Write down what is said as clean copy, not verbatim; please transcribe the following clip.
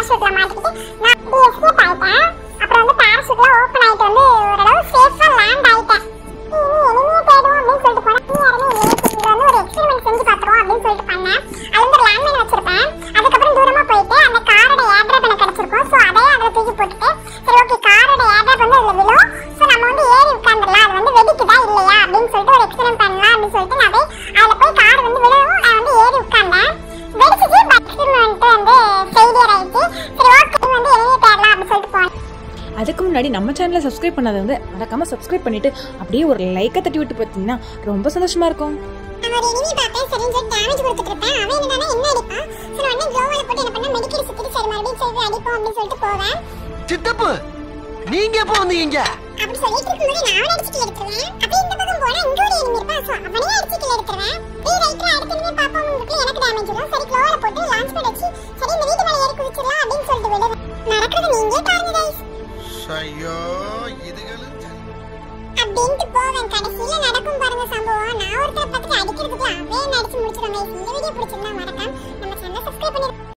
பாராசூட்ல மாட்டிக்கிட்டு நான் எஸ்கேப் ஆயிட்டேன். அப்புறம் வந்து பாராசூட்ல ஓபன் ஆயிட்டு வந்து ஓரளவு சேஃபா லேண்ட் ஆயிட்டேன். எனிமே தேடுவோம் அப்படின்னு சொல்லிட்டு போனா இது வந்து ஒரு எக்ஸ்பெரிமெண்ட் செஞ்சு பார்த்துருவோம் அப்படின்னு சொல்லிட்டு பண்ணேன். அது வந்து லேண்ட்மைன் வச்சிருப்பேன். அதுக்கப்புறம் தூரமா போயிட்டு அந்த காரோட ஏர்ட்ராப் எனக்கு கிடைச்சிருக்கும். ஸோ அதையே அதில் தூக்கி போட்டுட்டு சரி ஓகே காரோட ஏர்ட்ராப் வந்து அதில் விழும். ஸோ நம்ம வந்து ஏறி உட்காந்துடலாம், அது வந்து வெடிக்குதா இல்லையா அப்படின்னு சொல்லிட்டு ஒரு எக்ஸ்பெரிமெண்ட் பண்ணலாம் அப்படின்னு சொல்லிட்டு நான் அதில் போய் கார் வந்து விழுவும் நான் வந்து ஏறி உட்காந்தேன். வெடிச்சிச்சு. பட் எக்ஸ்பெரிமெண்ட் வந்து ஃபெயிலியர் ஆயிடுச்சு. சரி ஓகே வந்து எனிமே தேடலாம் அப்படின்னு சொல்லிட்டு போனேன். அதுக்கு முன்னாடி நம்ம சேனலை சப்ஸ்கிரைப் பண்ணாத வந்து மறக்காம சப்ஸ்கிரைப் பண்ணிட்டு அப்படியே ஒரு லைக்கை தட்டி விட்டு பார்த்தீங்கன்னா ரொம்ப சந்தோஷமா இருக்கும். நான் ஒரு எனிமி பார்த்தேன். சரின்னு சொல்லி டேமேஜ் கொடுத்துட்டு இருப்பேன். அவன் என்னன்னா என்ன அடிப்பான். சரி உடனே க்ளோவால போட்டு என்ன பண்ண மெடிக்கல் சுத்திட்டு சரி மறுபடியும் சரி அடிப்போம் அப்படின்னு சொல்லிட்டு போவேன். சித்தப்பு நீங்க எப்போ வந்தீங்க அப்படி சொல்லிட்டு இருக்கும்போது நான் அடிச்சிட்டு எடுத்துருவேன். அப்படியே இந்த பக்கம் போனா இங்க ஒரு எனிமி இருப்பான். சோ அவனே அடிச்சிட்டு எடுத்துருவேன். ரைட்ல அடுத்த எனிமி பாப்போம் உங்களுக்கு எனக்கு டேமேஜ் வரும். சரி க்ளோவால போட்டு லான்ச் பேட் வச்சு சரி இந்த வீட்டு மேல ஏறி குதிச்சிடலாம் அப்படின்னு சொல்லிட்டு விடுவேன். நடக்கிறது நீங்க பாருங்க गाइस. ஐயோ இதுகளும் அப்படின்ட்டு போவேன். கடைசியில நடக்கும் பாருங்க சம்பவம். நான் ஒருத்தரை பார்த்துட்டு அடிக்கிறதுக்குள்ள அவன் அடிச்சு முடிச்சிடுவேன். இந்த வீடியோ பிடிச்சிருந்தா மறக்காம